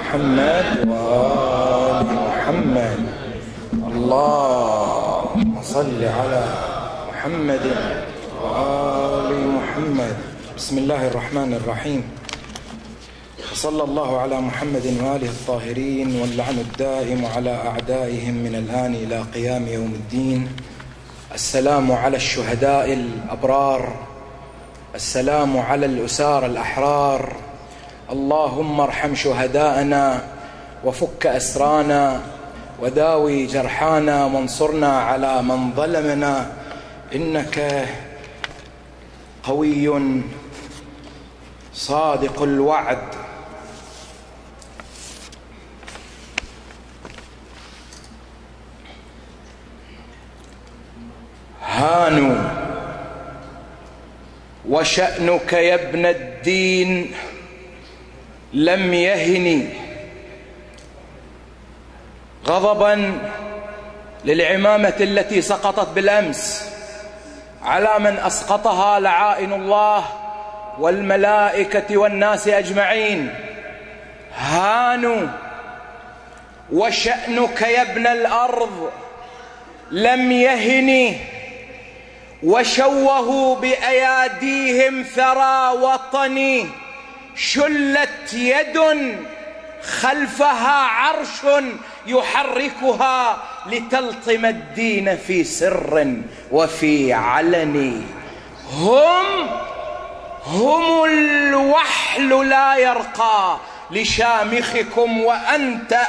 محمد وآل محمد. اللهم صل على محمد وآل محمد. بسم الله الرحمن الرحيم. وصلى الله على محمد وآله الطاهرين، واللعن الدائم على أعدائهم من الآن إلى قيام يوم الدين. السلام على الشهداء الأبرار، السلام على الأسار الأحرار. اللهم ارحم شهداءنا وفك أسرانا وداوي جرحانا وانصرنا على من ظلمنا، إنك قوي صادق الوعد. هانوا وشأنك يا ابن الدين لم يهن، غضبا للعمامة التي سقطت بالأمس على من أسقطها لعائن الله والملائكة والناس أجمعين. هانوا وشأنك يا ابن الأرض لم يهن، وشوهوا بأياديهم ثرى وطني، شلت يد خلفها عرش يحركها لتلطم الدين في سر وفي علن. هم الوحل لا يرقى لشامخكم، وأنت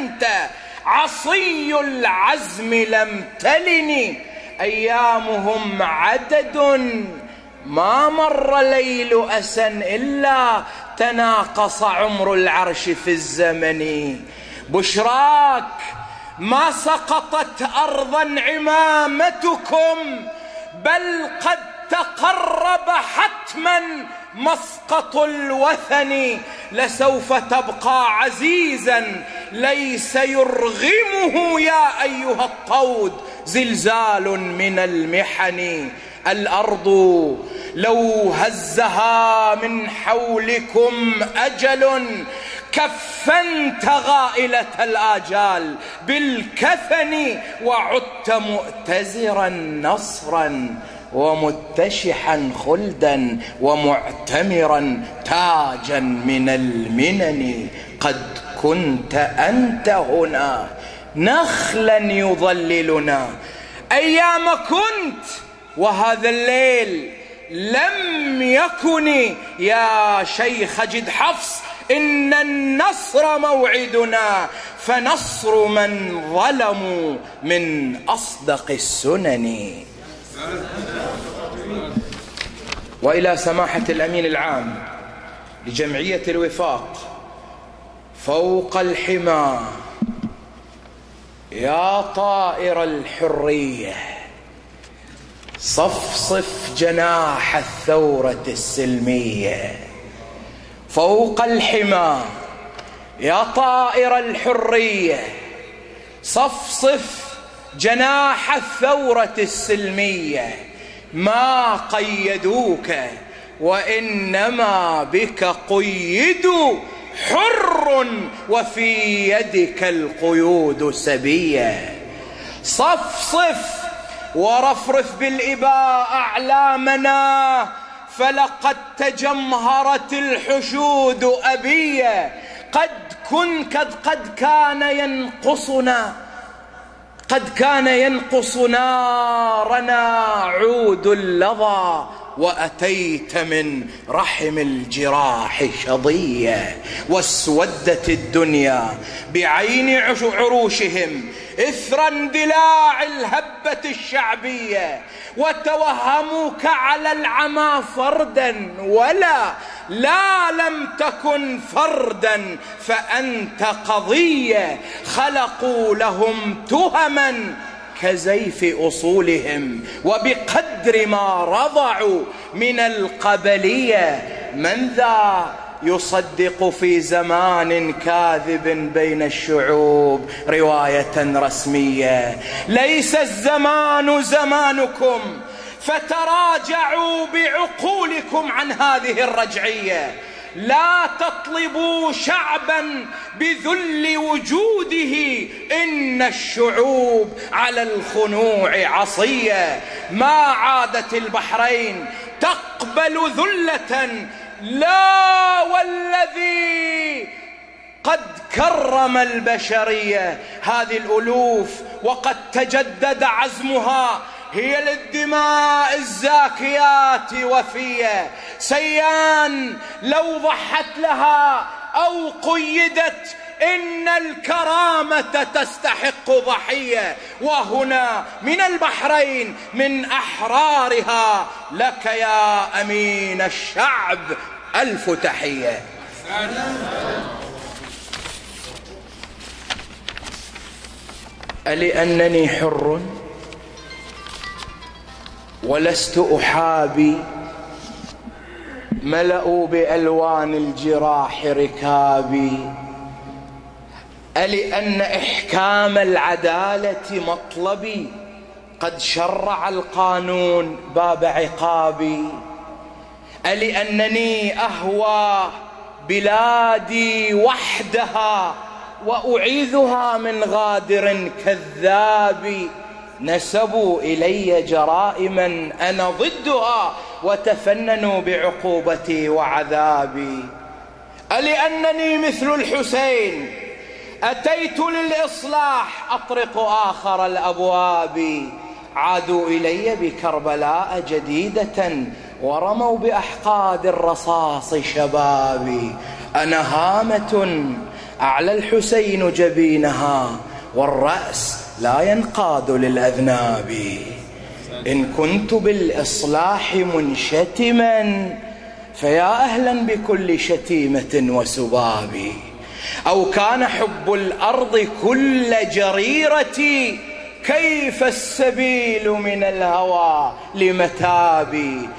عصي العزم لم تلن. أيامهم عدد ما مر ليل أسى إلا تناقص عمر العرش في الزمن. بشراك ما سقطت أرضا عمامتكم، بل قد تقرب حتما مسقط الوثن. لسوف تبقى عزيزا ليس يرغمه يا أيها الطود زلزال من المحن. الأرض لو هزها من حولكم أجل كفنت غائلة الآجال بالكفن، وعدت مؤتزرا نصرا ومتشحا خلدا ومعتمرا تاجا من المنن. قد كنت أنت هنا نخلا يظللنا أيام كنت، وهذا الليل لم يكن. يا شيخ جد حفص إن النصر موعدنا، فنصر من ظلموا من أصدق السنن. وإلى سماحة الأمين العام لجمعية الوفاق فوق الحمى، يا طائر الحرية صفصف جناح الثورة السلمية. فوق الحمى يا طائر الحرية صفصف جناح الثورة السلمية. ما قيدوك وإنما بك قيدوا، حر وفي يدك القيود سبية. صفصف ورفرف بالإباء أعلامنا، فلقد تجمهرت الحشود أبية. قد كان ينقص نارنا عود اللظى، وأتيت من رحم الجراح شظية. واسودت الدنيا بعين عروشهم إثر اندلاع الهبة الشعبية، وتوهموك على العمى فردا، لا لم تكن فردا فأنت قضية. خلقوا لهم تهما كزيف أصولهم، وبقدر ما رضعوا من القبلية. من ذا يصدق في زمان كاذب بين الشعوب رواية رسمية؟ ليس الزمان زمانكم، فتراجعوا بعقولكم عن هذه الرجعية. لا تطلبوا شعبا بذل وجوده، إن الشعوب على الخنوع عصية. ما عادت البحرين تقبل ذلة، لا والذي قد كرم البشرية. هذه الألوف وقد تجدد عزمها هي للدماء الزاكيات وفية. سيان لو ضحت لها أو قيدت، إن الكرامة تستحق ضحية. وهنا من البحرين من أحرارها لك يا أمين الشعب ألف تحية. ألأنني حر ولست أحابي، ملأوا بألوان الجراح ركابي. ألأن إحكام العدالة مطلبي، قد شرع القانون باب عقابي. ألأنني أهوى بلادي وحدها، وأعيذها من غادر كذاب. نسبوا إلي جرائما أنا ضدها، وتفننوا بعقوبتي وعذابي. ألأنني مثل الحسين أتيت للإصلاح، أطرق آخر الأبواب. عادوا إلي بكربلاء جديدة، ورموا بأحقاد الرصاص شبابي. أنا هامة أعلى الحسين جبينها، والرأس لا ينقاد للأذناب. إن كنت بالإصلاح منشتما، فيا أهلا بكل شتيمة وسباب. أو كان حب الأرض كل جريرتي، كيف السبيل من الهوى لمتابي.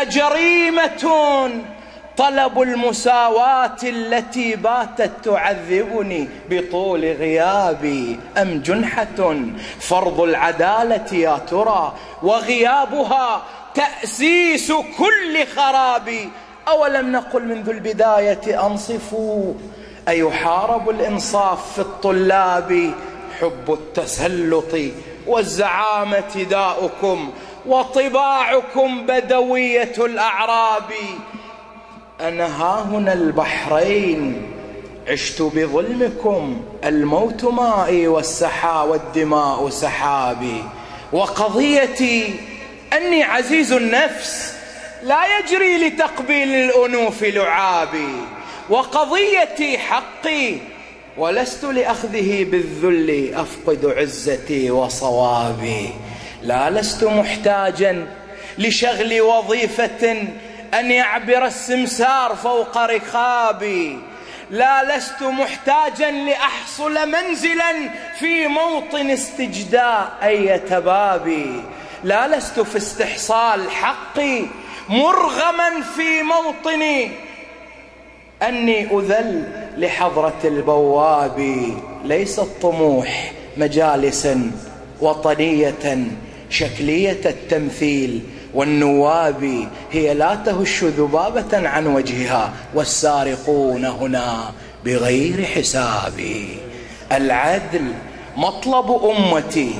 أجريمة طلب المساواة التي باتت تعذبني بطول غيابي، أم جنحة فرض العدالة يا ترى، وغيابها تأسيس كل خراب. أولم نقل منذ البداية أنصفوا، أيحارب الإنصاف في الطلاب. حب التسلط والزعامة داؤكم، وطباعكم بدوية الأعراب. أنا هاهنا البحرين عشت بظلمكم، الموت مائي والدماء سحابي. وقضيتي أني عزيز النفس، لا يجري لتقبيل الأنوف لعابي. وقضيتي حقي، ولست لأخذه بالذل أفقد عزتي وصوابي. لا لست محتاجا لشغل وظيفة أن يعبر السمسار فوق رقابي. لا لست محتاجا لأحصل منزلا في موطن استجداء أي تبابي. لا لست في استحصال حقي مرغما في موطني أني أذل لحضرة البواب. ليس الطموح مجالسا وطنية شكلية التمثيل، والنواب هي لا تهش ذبابة عن وجهها، والسارقون هنا بغير حساب. العدل مطلب أمتي،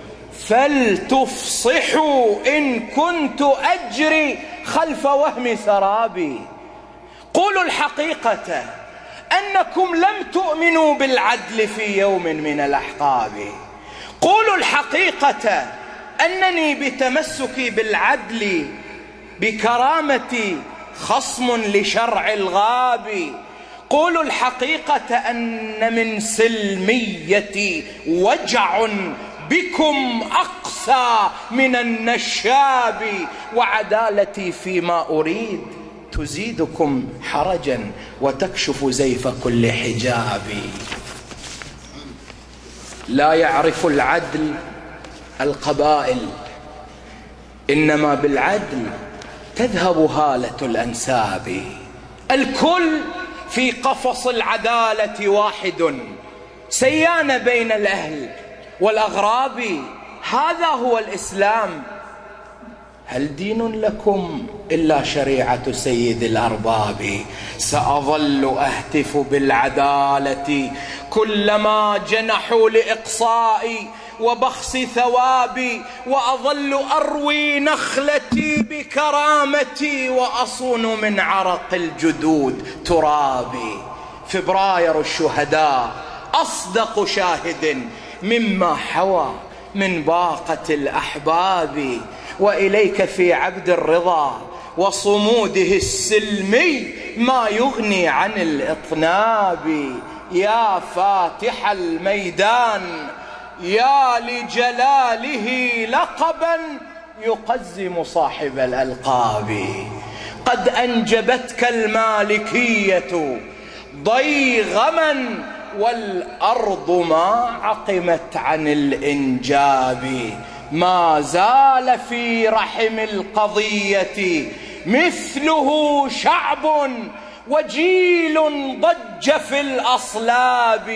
فلتفصحوا إن كنت أجري خلف وهم سرابي. قولوا الحقيقة أنكم لم تؤمنوا بالعدل في يوم من الأحقاب. قولوا الحقيقة أنني بتمسكي بالعدل بكرامتي خصم لشرع الغاب. قولوا الحقيقة أن من سلميتي وجع بكم أقسى من النشاب، وعدالتي فيما أريد تزيدكم حرجا وتكشف زيف كل حجاب. لا يعرف العدل القبائل، إنما بالعدل تذهب هالة الأنساب. الكل في قفص العدالة واحد، سيان بين الأهل والأغراب. هذا هو الإسلام، هل دين لكم إلا شريعة سيد الأرباب؟ سأظل أهتف بالعدالة كلما جنحوا لإقصائي وبخس ثوابي، وأظل أروي نخلتي بكرامتي وأصون من عرق الجدود ترابي. فبراير الشهداء أصدق شاهد مما حوى من باقة الأحباب، وإليك في عبد الرضا وصموده السلمي ما يغني عن الإطناب. يا فاتح الميدان يا لجلاله لقبا يقزم صاحب الألقاب، قد أنجبتك المالكية ضيغما والأرض ما عقمت عن الإنجاب. ما زال في رحم القضية مثله شعب وجيل ضج في الأصلاب،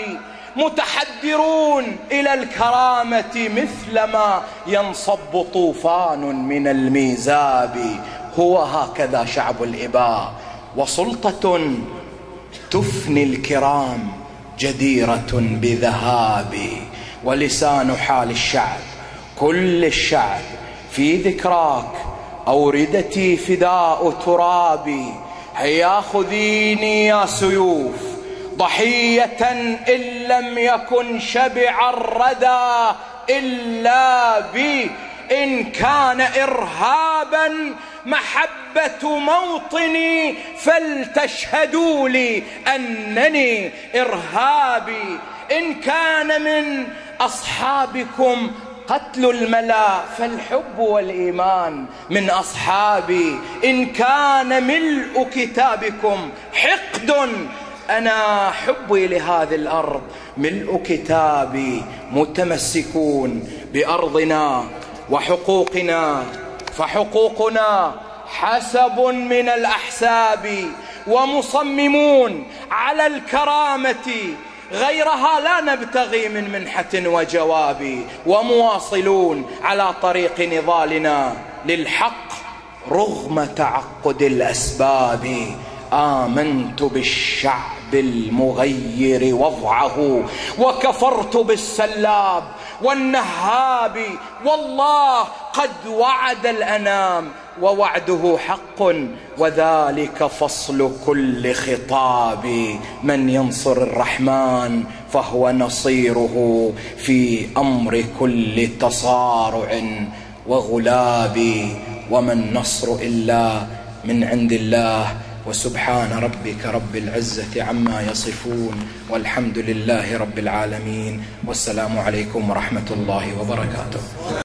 متحدرون إلى الكرامة مثلما ينصب طوفان من الميزاب. هو هكذا شعب الإباء، وسلطة تفني الكرام جديرة بذهاب. ولسان حال الشعب كل الشعب في ذكراك أوردتي فداء ترابي. هيا خذيني يا سيوف ضحية إن لم يكن شبع الردى إلا بي. إن كان إرهابا محبة موطني فلتشهدوا لي أنني إرهابي. إن كان من أصحابكم قتل الملا فالحب والإيمان من أصحابي. إن كان ملء كتابكم حقد أنا حبي لهذه الأرض ملء كتابي. متمسكون بأرضنا وحقوقنا فحقوقنا حسب من الأحساب، ومصممون على الكرامة غيرها لا نبتغي من منحة وجواب. ومواصلون على طريق نضالنا للحق رغم تعقد الأسباب. آمنت بالشعب المغير وضعه وكفرت بالسلاب والنهاب. والله قد وعد الأنام ووعده حق، وذلك فصل كل خطاب. من ينصر الرحمن فهو نصيره في أمر كل تصارع وغلاب. وما النصر إلا من عند الله. وسبحان ربك رب العزة عما يصفون، والحمد لله رب العالمين، والسلام عليكم ورحمة الله وبركاته.